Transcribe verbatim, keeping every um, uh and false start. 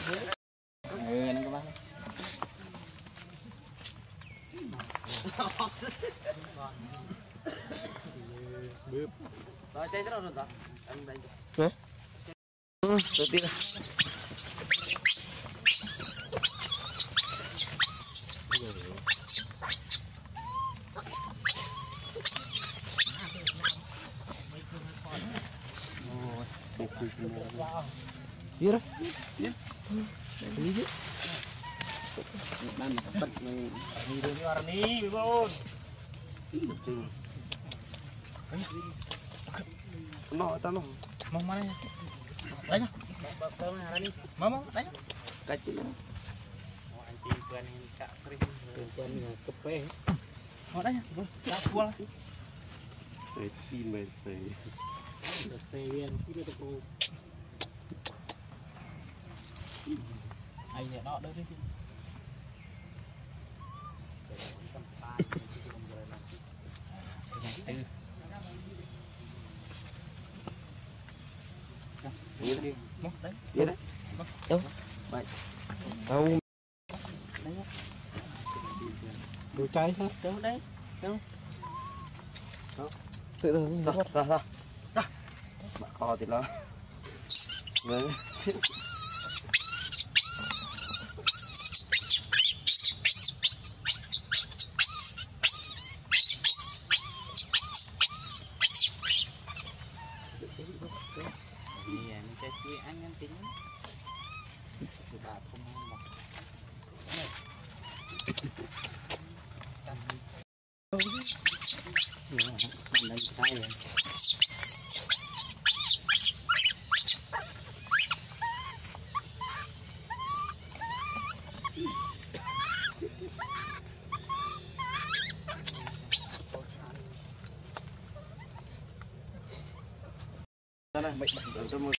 Ừ, nó các bác. Rồi chơi rồi rồi. Anh đây. Hả? Ừ, tự tin. Gì đó? Gì? Gì chứ? Bạn bắt mình đi đường vào đi, bố. Nó tao nó. Mong mana? Đấy nhá. Mau mau, đấy nhá. Cái gì? Mau anh chị quen cạ kering. Quen cà phê. Mau đấy nhá. Đã qua. Đấy pin mày đấy. Cà phê viên cái đó cô. Ai nhà đó đấy chứ. Đi đấy. Đi đấy. Đâu? Vậy. Đâu? Đồ cháy hết. Đâu đấy? Đâu? Đâu? Tự thường ra ra ra. Bà kho thì nó. Vâng. Vì anh chơi chi ăn ăn tính thì bà không ăn một lấy tay rồi. Đây này, bệnh bệnh tôi